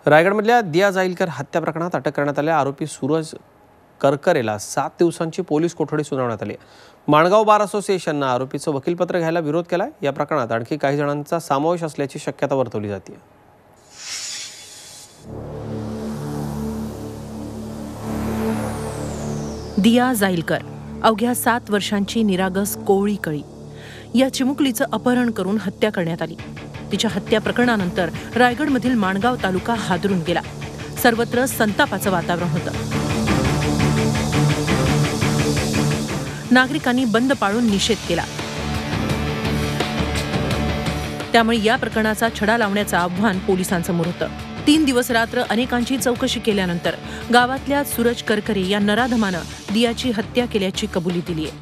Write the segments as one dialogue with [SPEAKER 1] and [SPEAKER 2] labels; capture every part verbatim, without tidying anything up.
[SPEAKER 1] रायगडमधल्या दिया जाईलकर हत्या प्रकरणात अटक करण्यात आलेल्या आरोपी सूरज करकरेला सात दिवसांची पोलीस कोठडी सुनावण्यात आली. माणगाव बार असोसिएशननं आरोपीचं वकीलपत्र घ्यायला विरोध केलाय. या प्रकरणात आणखी काही जणांचा समावेश असल्याची शक्यता वर्तवली जाते.
[SPEAKER 2] दिया जाईलकर अवघ्या सात वर्षांची निरागस कोवळी कळी. या चिमुकलीचं अपहरण करून हत्या करण्यात आली. तिच्या हत्या प्रकरणानंतर रायगडमधील माणगाव तालुका हादरून गेला. सर्वत्र संतापाचं वातावरण होतं. नागरिकांनी बंद पाळून निषेध केला. त्यामुळे या प्रकरणाचा छडा लावण्याचं आव्हान पोलिसांसमोर होतं. तीन दिवस रात्र अनेकांची चौकशी केल्यानंतर गावातल्या सूरज करकरे या नराधमानं दियाची हत्या केल्याची कबुली दिली आहे.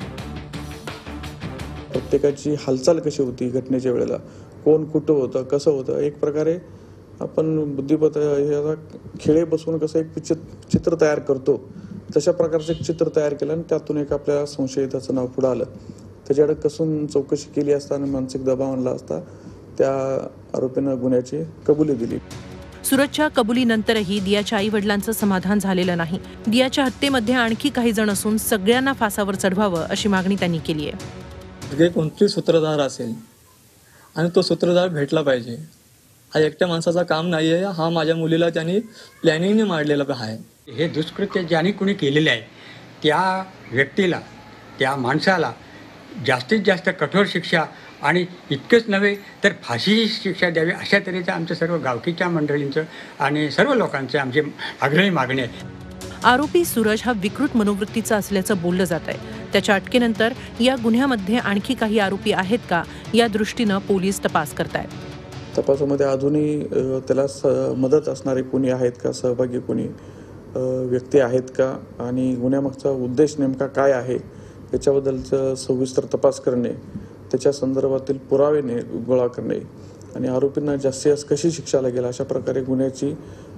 [SPEAKER 3] प्रत्येकाची हालचाल कशी होती घटनेच्या वेळेला, कोण कुठं होतं, कसं होतं, एक प्रकारे आपण बुद्धिबळ ह्याचा खेळे बसून कसं एक चित्र तयार करतो तशा प्रकारचं एक चित्र तयार केलं आणि त्यातून एक आपल्या संशयिताचं नाव पुढं आलं. त्याच्याकडे कसून चौकशी केली असता आणि मानसिक दबाव आणला असता त्या आरोपीनं गुन्ह्याची कबुली दिली.
[SPEAKER 2] सूरजच्या कबुलीनंतरही दियाच्या आई वडिलांचं समाधान झालेलं नाही. दियाच्या हत्येमध्ये आणखी काही जण असून सगळ्यांना फासावर चढवावं अशी मागणी त्यांनी केली आहे.
[SPEAKER 4] कोणतरी सूत्रधार असेल आणि तो सूत्रधार भेटला पाहिजे. हा एकट्या माणसाचा काम नाही आहे. हा माझ्या मुलीला त्यांनी प्लॅनिंगने मारलेला आहे.
[SPEAKER 5] हे दुष्कृत्य ज्याने कोणी केलेले आहे त्या व्यक्तीला, त्या माणसाला जास्तीत जास्त कठोर शिक्षा आणि इतकंच नव्हे तर फाशीची शिक्षा द्यावी अशा तऱ्हेचं आमचं सर्व गावकीच्या मंडळींचं आणि सर्व लोकांचं आमचे आग्रही मागणी आहे.
[SPEAKER 2] आरोपी सूरज हा विकृत मनोवृत्तीचा असल्याचं बोललं जात आहे. त्याच्या अटकेनंतर या गुन्ह्यामध्ये आणखी काही आरोपी आहेत का या दृष्टीनं पोलीस तपास करतायत.
[SPEAKER 3] तपासामध्ये अजूनही त्याला मदत असणारे कोणी आहेत का, सहभागी कोणी व्यक्ती आहेत का आणि गुन्ह्यामागचा उद्देश नेमका काय आहे याच्याबद्दलचं सविस्तर तपास करणे, त्याच्या संदर्भातील पुरावे गोळा करणे आणि आरोपींना जास्तीत जास्त कशी शिक्षा लागेल अशा प्रकारे गुन्ह्याची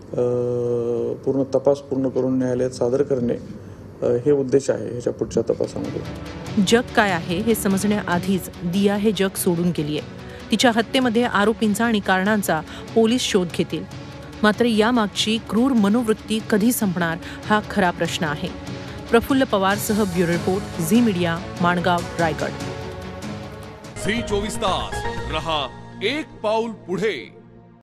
[SPEAKER 3] पूर्ण तपास पूर्ण करून न्यायालयात सादर करणे हे उद्देश आहे ह्याच्या पुढच्या तपासामध्ये.
[SPEAKER 2] जग काय आहे हे समजण्याआधीच दिया हे जग सोडून गेली आहे. तिच्या हत्येमध्ये आरोपींचा आणि कारणांचा पोलीस शोध घेतील. मात्र यामागची क्रूर मनोवृत्ती कधी संपणार हा खरा प्रश्न आहे. प्रफुल्ल पवारसह bureau report, Zee media, Mangaon, Raigad.
[SPEAKER 6] Zee चोवीस तास रहा एक पाऊल पुढे.